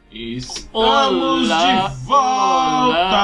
Estamos Olá, de volta!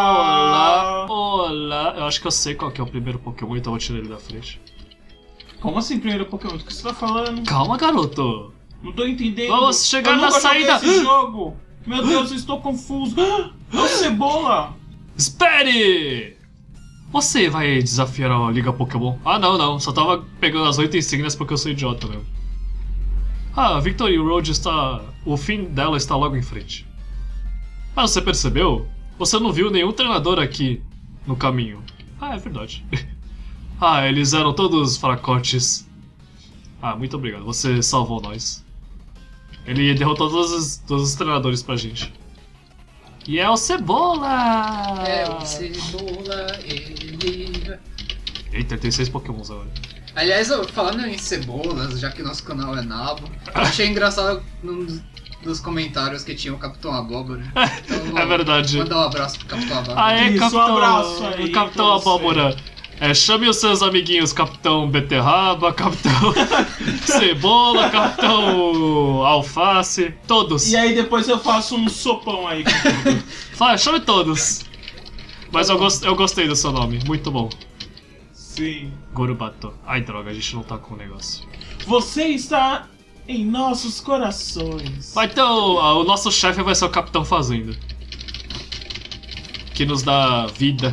Olá. Eu acho que eu sei qual que é o primeiro Pokémon, então eu vou tirar ele da frente. Como assim, primeiro Pokémon? Do que você tá falando? Calma, garoto. Não tô entendendo. Vamos chegar eu na nunca saída. joguei esse jogo. Meu Deus, eu estou confuso. É o Cebola! Espere! Você vai desafiar a Liga Pokémon? Ah, não. Só tava pegando as 8 insígnias porque eu sou idiota mesmo. Ah, a Victory Road está... O fim dela está logo em frente. Ah, você percebeu? Você não viu nenhum treinador aqui no caminho. Ah, é verdade. Ah, eles eram todos fracotes. Ah, muito obrigado. Você salvou nós. Ele derrotou todos os treinadores pra gente. E é o Cebola! É o Cebola, ele... Eita, tem 6 Pokémons agora. Aliás, falando em cebolas, já que nosso canal é nabo, eu achei engraçado num dos comentários que tinha o Capitão Abóbora. Então, É verdade. Mandar um abraço pro Capitão Abóbora. Aê, Isso, Capitão, um abraço aí Capitão pra você. Abóbora. Chame os seus amiguinhos, Capitão Beterraba, Capitão Cebola, Capitão Alface, todos. E aí depois eu faço um sopão aí. Chame todos. Mas eu gostei do seu nome, muito bom. Sim. Gorubato. Ai, droga, a gente não tá com o negócio. Você está em nossos corações. Então, o nosso chefe vai ser o Capitão Fazenda. Que nos dá vida.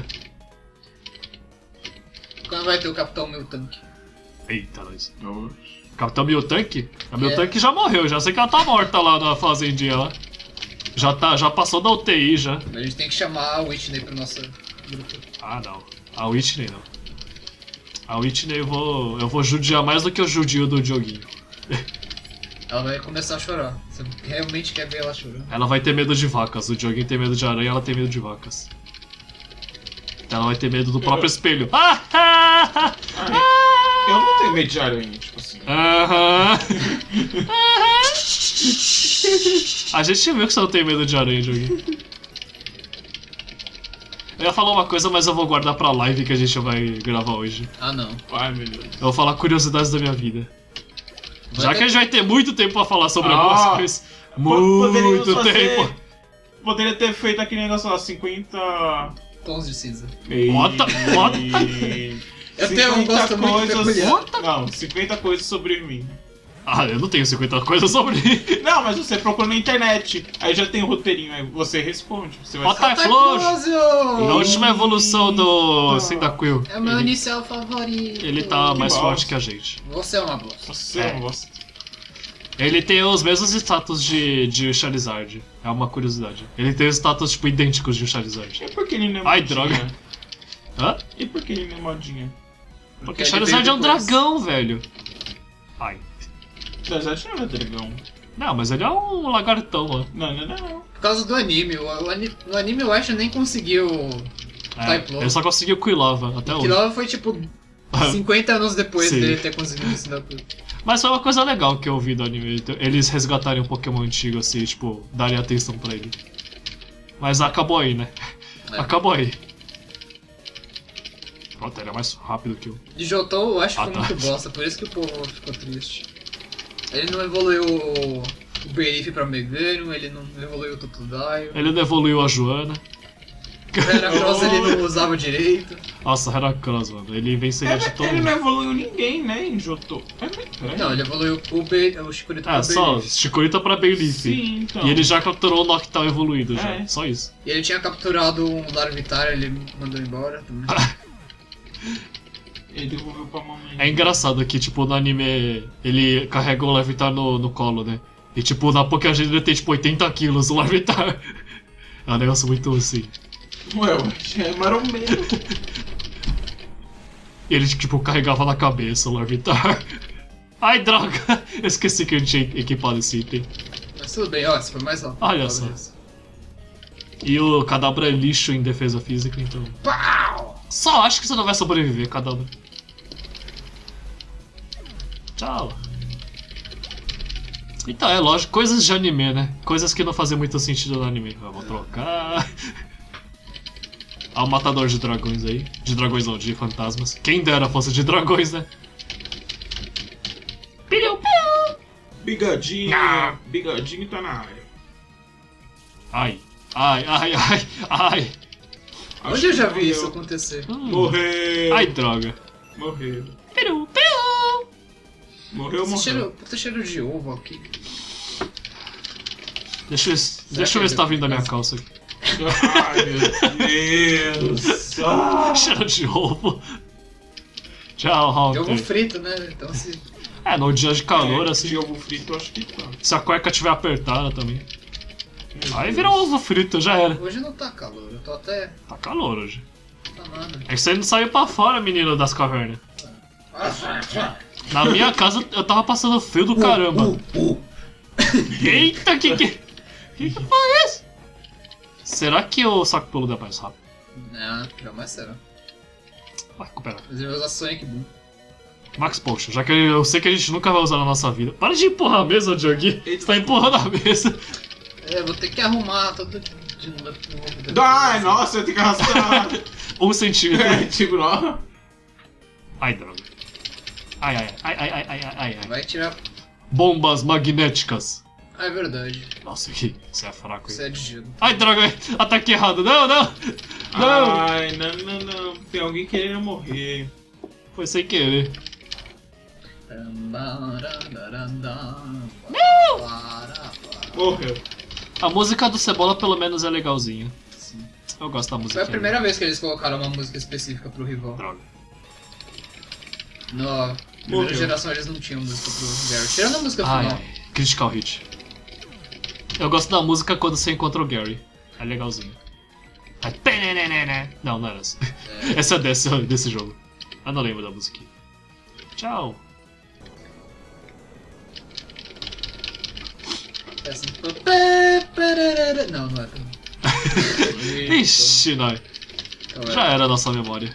Quando vai ter o Capitão Miltank? Eita, nós. Capitão Miltank? A Miltank É. já morreu, já sei que ela tá morta lá na fazendinha lá. Já passou da UTI já. A gente tem que chamar a Whitney pro nosso grupo. Ah, não. A Whitney não. A Whitney eu vou judiar mais do que eu judio do Dioguinho. Ela vai começar a chorar. Você realmente quer ver ela chorando? Ela vai ter medo de vacas. O Dioguinho tem medo de aranha, ela tem medo de vacas. Ela vai ter medo do próprio espelho. Eu não tenho medo de aranha, tipo assim. Aham. A gente viu que você não tem medo de aranha, Dioguinho. Eu ia falar uma coisa, mas eu vou guardar pra live que a gente vai gravar hoje. Ah, não. Ai, meu Deus. Eu vou falar curiosidades da minha vida. Vai Já ter- que a gente vai ter muito tempo pra falar sobre Ah, algumas coisas. Poderíamos Muito fazer- tempo. Poderia ter feito aquele negócio lá, 50... Tons de cinza. What? Eu tenho um gosto muito peculiar. Não, 50 coisas sobre mim. Ah, eu não tenho 50 coisas sobre. Não, mas você procura na internet, aí já tem o roteirinho, aí você responde. Você vai What saber. the Flor! Taiklosion! A última evolução do Cyndaquil. É o meu inicial favorito. Ele tá mais bosta. forte que a gente. Você é uma bosta. Você É. não gosta. Ele tem os mesmos status de Charizard. É uma curiosidade. Ele tem os status, tipo, idênticos de um Charizard. E por que ele não é Ai, modinha? droga. Hã? E por que ele não é modinha? Porque ele Charizard veio é um depois. dragão, velho. Ai. Charizard não é dragão. Não, mas ele é um lagartão, ó. Não. Por causa do anime. No anime o Ash nem conseguiu. Type-Low. Ele só conseguiu Quilava até Que hoje. lá foi tipo 50 anos depois Sim. dele ter conseguido isso da coisa. Mas foi uma coisa legal que eu vi do anime. Eles resgatarem um Pokémon antigo, assim, tipo, darem atenção pra ele. Mas acabou aí, né? É. Acabou aí. Pronto, ele é mais rápido que eu. De Johto, eu acho que Ah, foi tá. muito bosta, por isso que o povo ficou triste. Ele não evoluiu o Berif pra Megano, ele não evoluiu o Totodile. Ele não evoluiu a Joana. O Heracross ele não usava direito. Nossa, Heracross, mano. Ele venceria de todo Ele mundo. não evoluiu ninguém, né, em Johto. É muito estranho. Não, ele evoluiu o Chikorita Ah, pra só Berif. Chikorita pra Bayleaf. Sim, então. E ele já capturou o Noctowl evoluído já. É. Só isso. E ele tinha capturado um Larvitar, ele mandou embora também. Ele devolveu pra mamãe. É engraçado que, tipo, no anime ele carrega o Larvitar no colo, né? E, tipo, na Pokémon ele tem, tipo, 80 quilos o Larvitar. É um negócio muito assim. Ué, é maromeno. E ele, tipo, carregava na cabeça o Larvitar. Ai, droga! Eu esqueci que eu tinha equipado esse item. Mas tudo bem, ó, você foi mais rápido. Olha só. E o Kadabra é lixo em defesa física, então... Pau! Só acho que você não vai sobreviver, Kadabra. Tchau. Então, é lógico, coisas de anime, né? Coisas que não fazem muito sentido no anime. Vamos trocar... Há um matador de dragões aí. De dragões não, de fantasmas. Quem dera fosse de dragões, né? Piu, piu. Bigodinho. Ah. Bigodinho tá na área. Ai. Ai, ai, ai, ai. Onde eu já vi isso acontecer? Morreu. Ai, droga. Morreu. Peru, peru. Morreu, morreu. Puta cheiro de ovo aqui. Deixa eu ver se tá vindo da minha calça aqui. Ai, meu Deus. Ah. Cheiro de ovo. Tchau, De ovo Hunter. frito, né? Então se... No dia de calor, assim. De ovo frito, eu acho que tá. Se a cueca tiver apertada também. Aí vira um ovo frito, já era. Hoje não tá calor, eu tô até... Tá calor hoje. Não tá nada. É que você não saiu pra fora, menino das cavernas. Na minha casa eu tava passando frio do caramba. Eita, que foi isso? Será que o saco peludo é mais rápido? Não, jamais será. Vai, recupera. Mas eu vou usar Sonic Boom. Max Potion, já que eu sei que a gente nunca vai usar na nossa vida. Para de empurrar a mesa, Diogo. Você tá empurrando a mesa. É, vou ter que arrumar todo de novo. Ai, nossa, eu tenho que arrastar. 1 centímetro. É, tipo, ó. Ai, droga. Ai, ai, ai, ai, ai, ai, ai, ai. Vai tirar... Bombas magnéticas. Ah, é verdade. Nossa, que você é fraco Isso aí. é de gelo. Ai, droga, ataque errado. Não, não. Não. Ai, não. Tem alguém querendo morrer. Foi sem querer. Morreu. A música do Cebola pelo menos é legalzinha. Sim. Eu gosto da música. Foi a primeira vez que eles colocaram uma música específica pro rival. Droga. Na primeira Morreu. geração eles não tinham música pro Gary. Tirando a música Ai, final. ai. Critical Hit. Eu gosto da música quando você encontra o Gary. É legalzinho. Ai, penenenene. Não, não era essa. Essa é desse jogo. Eu não lembro da música. Tchau. É assim. Não, não é também. Ixi, não. Então Já era a nossa memória.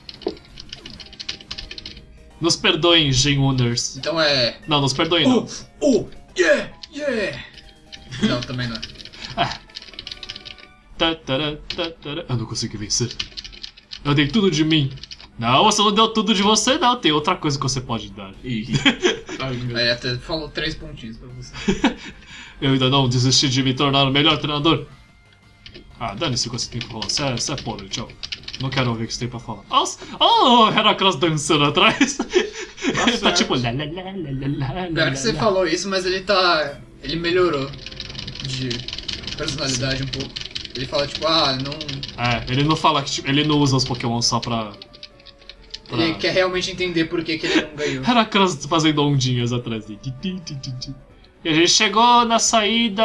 Nos perdoem, Gen Owners. Então é. Não, nos perdoem não. Yeah! Não, também não é. Eu não consegui vencer. Eu dei tudo de mim. Não, você não deu tudo de você, não. Tem outra coisa que você pode dar. Aí até falou 3 pontinhos pra você. Eu ainda não desisti de me tornar o melhor treinador. Ah, dane-se o que você tem pra falar. Você é podre, tchau. Não quero ouvir o que você tem pra falar. Oh, Heracross dançando atrás. Ele tá tipo... Pior que você falou isso, mas ele tá... Ele melhorou de personalidade um pouco. Ele fala tipo, não... Ele não fala que... Tipo, ele não usa os Pokémon só pra... Ele quer realmente entender por que ele não ganhou. Heracross fazendo ondinhas atrás dele. E a gente chegou na saída...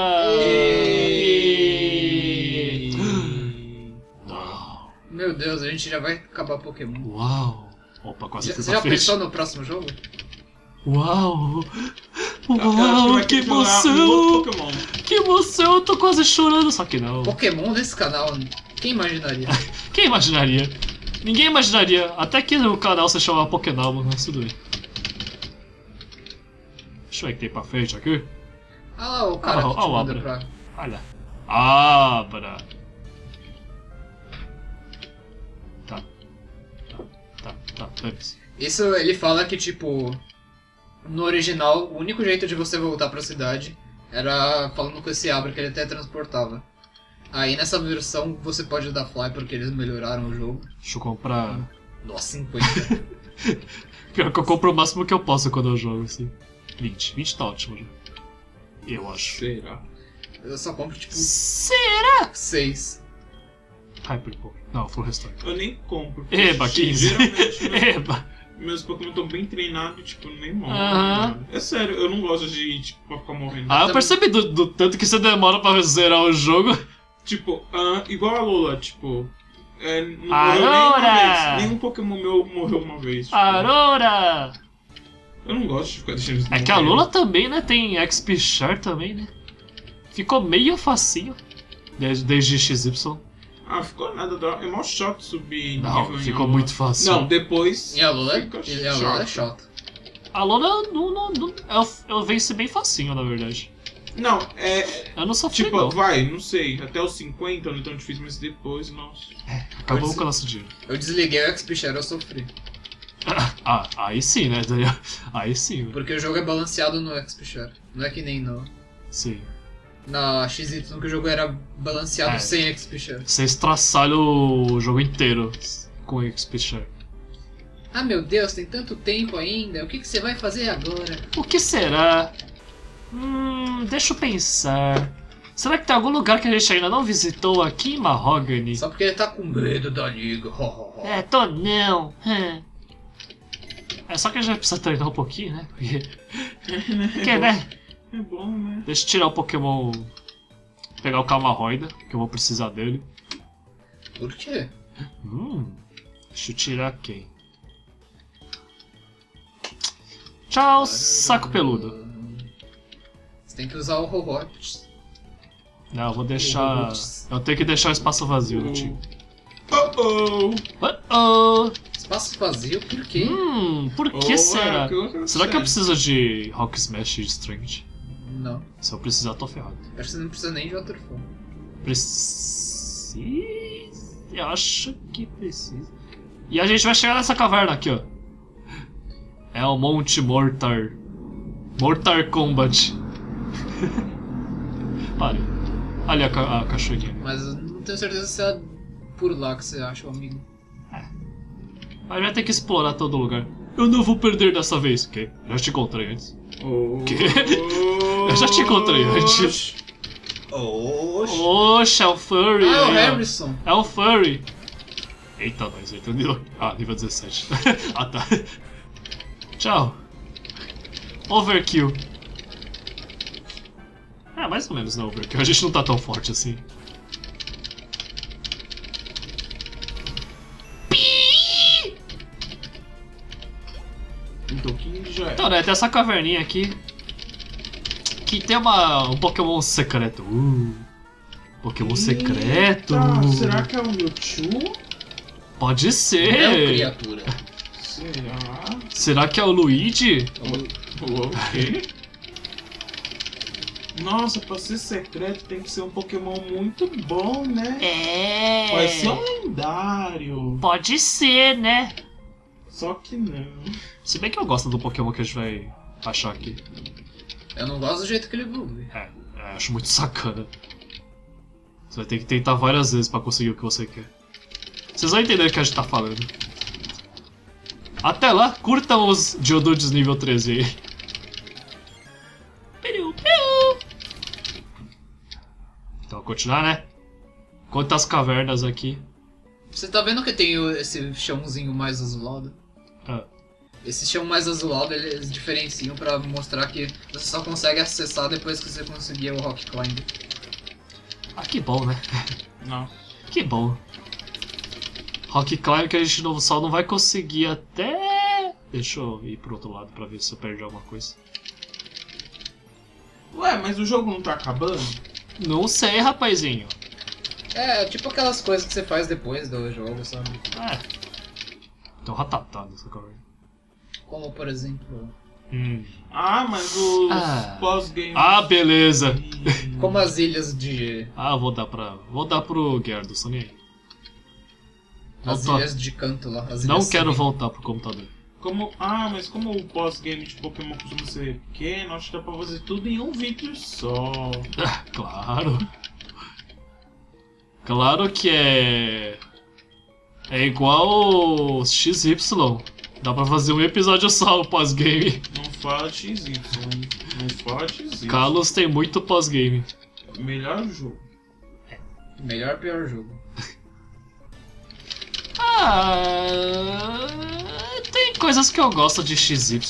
Não. Meu Deus, a gente já vai acabar Pokémon. Uau. Opa, quase fui Você pra já frente. pensou no próximo jogo? Uau. Eu acho Uau, vai que ter jogar um emoção. outro Pokémon. Que emoção, eu tô quase chorando. Só que não. Pokémon nesse canal, quem imaginaria? Quem imaginaria? Ninguém imaginaria. Até que o canal se chamava Pokénobo, mas tudo bem. Deixa eu ver o que tem pra frente aqui. Ah lá o cara que te o manda Abra. pra... Olha. Abra. Tá, dane-se. Isso ele fala que, tipo, no original, o único jeito de você voltar pra cidade era falando com esse Abra que ele até transportava. Aí nessa versão você pode dar Fly porque eles melhoraram o jogo. Deixa eu comprar. Nossa, 50. Pior que eu compro o máximo que eu posso quando eu jogo, assim. 20. 20 tá ótimo já. Eu acho. Será? Eu só compro, tipo, Será? 6. Hyper Poke. Não, Full Restore. Eu nem compro. Eba, Porque, 15. Geralmente, Eba. meus Pokémon estão bem treinados, tipo, nem morrem. Aham. mano. É sério, eu não gosto de, tipo, pra ficar morrendo. Ah, eu percebi do tanto que você demora pra zerar o jogo. Tipo, igual a Lola, tipo... não Aurora! morreu nenhuma vez. Nenhum Pokémon meu morreu uma vez. Tipo, Aurora! eu não gosto de ficar deixando eles É que a morrerem. Lula também, né? Tem XP Share também, né? Ficou meio facinho. Desde XY. Ficou nada. É mó chato subir Não, nível em ficou Alola. muito fácil. Não, depois... E a Lola fica é chato. A Lula eu venci bem facinho, na verdade. Não, Eu não sofri, tipo, não. não sei, até os 50 não é tão difícil, mas depois, nossa. Acabou pode com o nosso dinheiro. Eu desliguei o XP Share, eu sofri. Aí sim, né, Daniel? Aí sim, velho. Porque o jogo é balanceado no XP Share. Não é que nem no... Sim. na XY que o jogo era balanceado sem XP Share. Você estraçalha o jogo inteiro com XP Share. Ah, meu Deus, tem tanto tempo ainda. O que você vai fazer agora? O que será? Deixa eu pensar. Será que tem algum lugar que a gente ainda não visitou aqui em Mahogany? Só porque ele tá com medo da liga. Tô não. É só que a gente precisa treinar um pouquinho, né? Porque né? É bom, né? Deixa eu tirar o Pokémon... Pegar o Camarroida, que eu vou precisar dele. Por quê? Deixa eu tirar quem? Tchau, saco peludo. Você tem que usar o Robots. Não, eu vou deixar... Eu tenho que deixar o espaço vazio no time. Espaço vazio? Por quê? Por que será? que Será que eu preciso de Rock Smash e Strength? Não. Se eu precisar, tô ferrado. Acho que você não precisa nem de Waterfall. Precisa... Eu acho que precisa. E a gente vai chegar nessa caverna aqui, ó. É o Monte Mortar. Mortar Combat. Pare. Ali a cachoeirinha. Mas eu não tenho certeza se é por lá que você acha o amigo. Mas vai ter que explorar todo lugar. Eu não vou perder dessa vez, ok? Já te encontrei antes. Que? Eu já te encontrei antes. Oxe, é o Furry. Ah, é o aí, ó. Harrison. É o Furry. Eita, nós, eita, nível... Ah, nível 17. Ah, tá. Tchau. Overkill. Mais ou menos, né, Overkill. A gente não tá tão forte assim. Então, né, tem essa caverninha aqui. Que tem um Pokémon secreto. Pokémon secreto. Será que é o Mewtwo? Pode ser. É criatura. Será? Será que é o Luigi? Ok. Nossa, pra ser secreto tem que ser um Pokémon muito bom, né? Vai ser um lendário. Pode ser, né? Só que não. Se bem que eu gosto do Pokémon que a gente vai achar aqui. Eu não gosto do jeito que ele evolui. Acho muito sacana. Você vai ter que tentar várias vezes pra conseguir o que você quer. Vocês vão entender o que a gente tá falando. Até lá, curtam os Geodudes nível 13 aí. Então, continuar, né? Quantas cavernas aqui? Você tá vendo que tem esse chãozinho mais azulado? Esse chão mais azulado eles diferenciam pra mostrar que você só consegue acessar depois que você conseguir o Rock Climb. Que bom, né? Não. Que bom. Rock Climb que a gente só não vai conseguir até... Deixa eu ir pro outro lado pra ver se eu perdi alguma coisa. Ué, mas o jogo não tá acabando? Não sei, rapazinho. Tipo aquelas coisas que você faz depois do jogo, sabe? Tô ratatado essa caverna. Como, por exemplo... Mas os pós-games... Beleza. Como as ilhas de... Vou dar pro Gyarados, tô nem aí. As ilhas de canto lá. As Não ilhas quero sem- voltar pro computador. Mas como o pós-game de Pokémon costuma ser pequeno, acho que dá pra fazer tudo em um vídeo só. Claro. Claro que é... É igual o XY. Dá pra fazer um episódio só o pós-game. Não fala XY. Não fala XY. Kalos tem muito pós-game. Melhor jogo. Melhor pior jogo. Tem coisas que eu gosto de XY.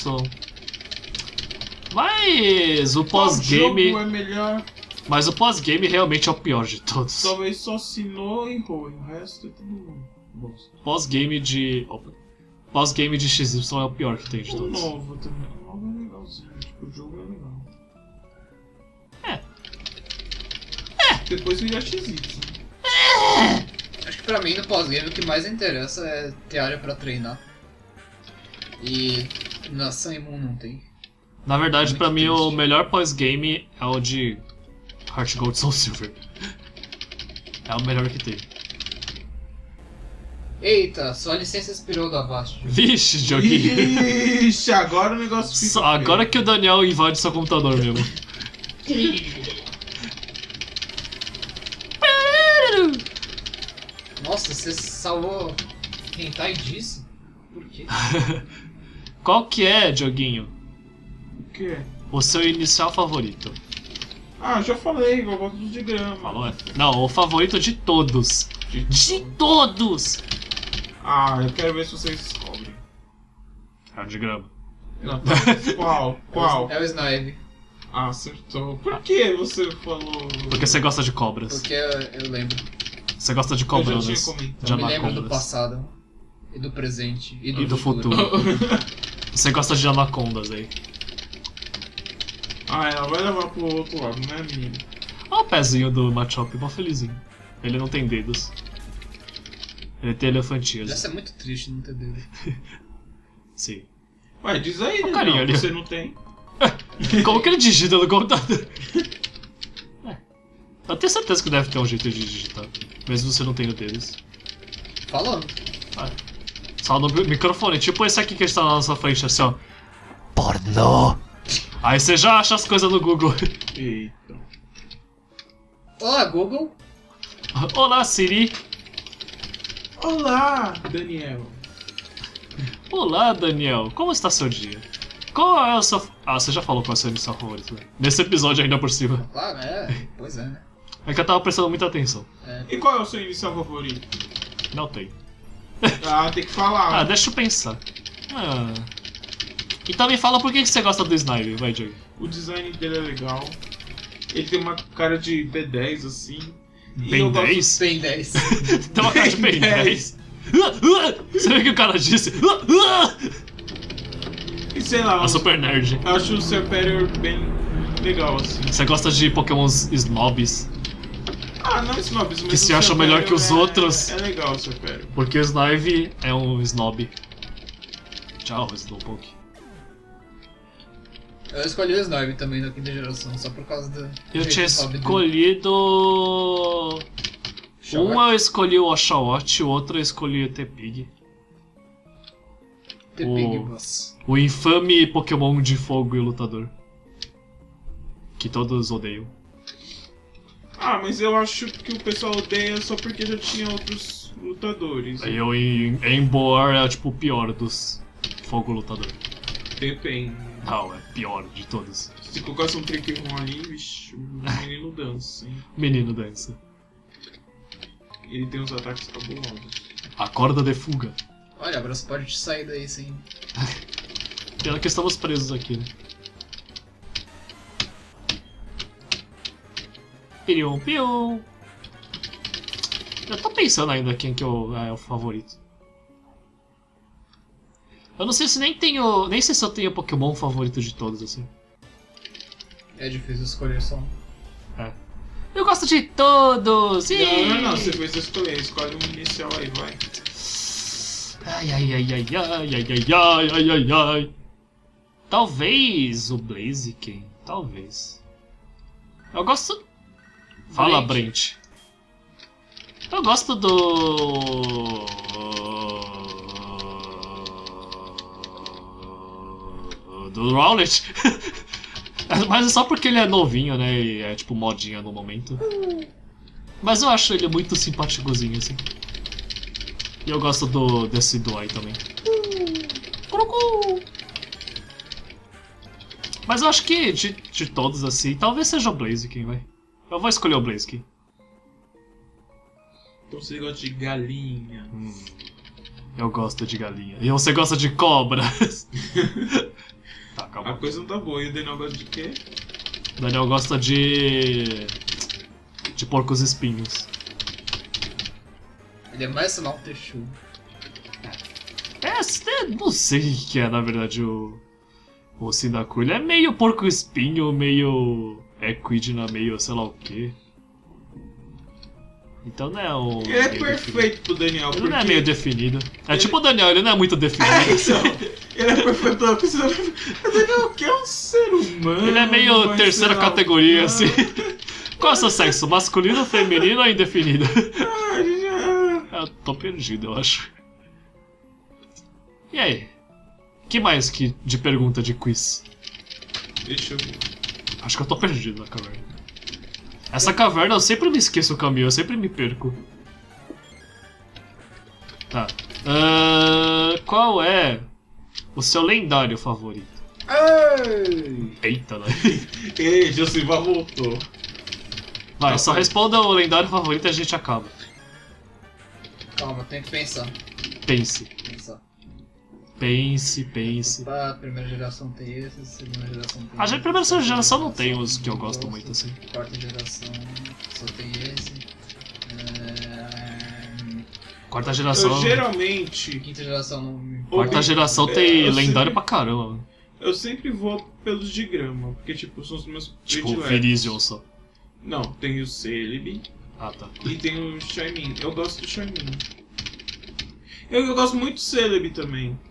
Mas o pós-game... Qual jogo é melhor? Mas o pós-game realmente é o pior de todos. Talvez só Sinnoh e Hoenn. O resto é tudo bosta. Pós-game de... Pós-game de XY é o pior que tem de O todos. novo também. O novo é legalzinho. Tipo, o jogo é legal. Depois vira XY. Acho que pra mim no pós-game o que mais interessa é ter área pra treinar. E na Sun e Moon não tem. Na verdade, Muito pra mim, triste. o melhor pós-game é o de Heart Gold Soul Silver. É o melhor que tem. Eita, sua licença expirou da Avast. Vixe, joguinho. Ixi, agora o negócio fica Agora que o Daniel invade seu computador mesmo. Nossa, você salvou hentai disso? Por quê? Qual que é, Dioguinho, O quê? o seu inicial favorito? Ah, já falei, eu gosto do digrama. Falou? É? Não, o favorito de todos. De todos! Ah, eu quero ver se vocês descobrem. É o de grama. Não, qual? Qual? É o Snipe. Ah, acertou. Por que você falou? Porque você gosta de cobras. Porque eu lembro. Você gosta de Eu cobranas. já tinha comentado. De Eu me lembro do anacondas. passado. E do presente. E E do futuro. Você gosta de anacondas aí. Ah, ela vai levar pro outro lado, não é, menino? Olha o pezinho do Machop, mó felizinho. Ele não tem dedos. Ele tem elefantias. Deve ser muito triste não ter dedo. Sim. Ué, diz aí, Ó, né? carinha ali. Você não tem. Como que ele digita no computador? Eu tenho certeza que deve ter um jeito de digitar. Mesmo você não tendo dedos. Falando. Só no microfone, tipo esse aqui que está na nossa frente, assim, ó. Pornô! Aí você já acha as coisas no Google. Eita. Olá, Google. Olá, Siri. Olá, Daniel. Olá, Daniel. Como está seu dia? Qual é o seu... Ah, você já falou qual é o seu inicial favorito, né? Nesse episódio ainda por cima. Claro, pois é, né? É que eu tava prestando muita atenção. E qual é o seu inicial favorito? Não tem. Ah, tem que falar. Ah, deixa eu pensar. Ah. Então me fala por que você gosta do Snipe, vai, Joey. O design dele é legal. Ele tem uma cara de B10 assim. E Ben eu gosto- 10? Tem 10. Tem uma cara de Ben 10. Você viu o que o cara disse? E sei lá, A Super Nerd. eu acho o Serperior bem legal assim. Você gosta de pokémons snobs? Ah, não snobs, mas Que se o acham melhor que os Serperior outros. É legal o Serperior. Porque o Snipe é um snob. Tchau, Slowpoke. Eu escolhi o Snipe também da quinta geração, só por causa do. Eu jeito tinha hobby dele. escolhido... Shawat. Um eu escolhi o Oshawott, o outro eu escolhi o Tepig. The Big Boss. O infame Pokémon de fogo e lutador. Que todos odeiam. Ah, mas eu acho que o pessoal odeia só porque já tinha outros lutadores. Aí o Emboar é tipo o pior dos fogo lutador. Depende. Não, é pior de todos. Se colocasse um Trickroom ali, vixi, o menino dança, hein? Menino dança. Ele tem uns ataques cabulosos. A corda de fuga. Olha, agora você pode sair daí sem. Pena que estamos presos aqui, né? Pium, pium. Eu tô pensando ainda quem que é o favorito. Eu não sei se nem tenho. Nem sei se eu tenho Pokémon favorito de todos, assim. É difícil escolher só um. É. Eu gosto de todos! Não, você fez escolher. Escolhe um inicial aí, vai. Ai, ai, ai, ai, ai, ai, ai, ai, ai, ai, ai. Talvez o Blaziken. Talvez. Eu gosto. Fala, Brent. Eu gosto do. Do Rowlet. Mas é só porque ele é novinho, né? E é tipo modinha no momento. Mas eu acho ele muito simpáticozinho, assim. E eu gosto desse Duai também. Curucu! Mas eu acho que de todos, assim, talvez seja o Blaziken, vai. Eu vou escolher o Blaziken. Então você gosta de galinha. Eu gosto de galinha. E você gosta de cobras. Tá, calma. A coisa não tá boa. E o Daniel gosta de quê? Daniel gosta de porcos espinhos. Ele é mais sinal texudo. Não sei o que é, na verdade, o Sindaku. Ele é meio porco espinho, meio Equidna, meio sei lá o que. Então não é o. Ele é perfeito pro Daniel. Ele não é meio definido. É tipo o Daniel, ele não é muito definido. Ele é perfeito pela coisa. O Daniel que é um ser humano. Ele é meio mas terceira sei lá, categoria, assim. Qual é o seu sexo? Masculino, feminino ou indefinido? Eu tô perdido, eu acho. E aí? Que mais que de pergunta de quiz? Deixa eu ver. Acho que eu tô perdido na caverna. Essa caverna eu sempre me esqueço o caminho, eu sempre me perco. Tá. Qual é o seu lendário favorito? Ei! Eita, né? Ei, Josival voltou. Vai, só responda o lendário favorito e a gente acaba. Calma, tem que pensar. Pense. Pensar. Pense. A primeira geração tem esse, segunda geração tem A esse, primeira terceira geração não tem os que eu não gosto muito, assim. Quarta geração só tem esse. Quarta geração. Eu geralmente. Quinta geração não me Quarta geração tem eu lendário sempre- pra caramba, mano. Eu sempre vou pelos de grama, porque tipo, são os meus Tipo, prediletos. Virizion só. Não, tem o Celebi Ah, tá. e tem o Shaymin. Eu gosto do Shaymin. Eu gosto muito do Celebi também.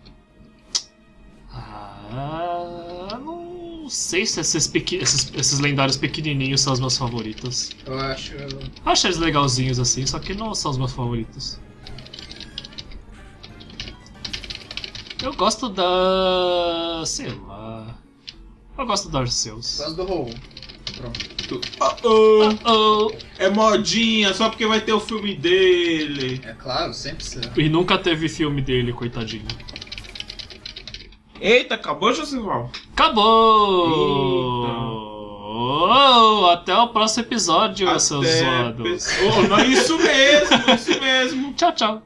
Não sei se esses lendários pequenininhos são os meus favoritos. Eu acho. Acho eles legalzinhos assim, só que não são os meus favoritos. Eu gosto da... sei lá... Eu gosto da Arceus. Gosto do Ho. Pronto. Oh, É modinha, só porque vai ter o filme dele. É claro, sempre será. e nunca teve filme dele, coitadinho. Eita, acabou, Josival? Acabou! Até o próximo episódio, seus zoados. Não é isso mesmo, é isso mesmo. Tchau, tchau.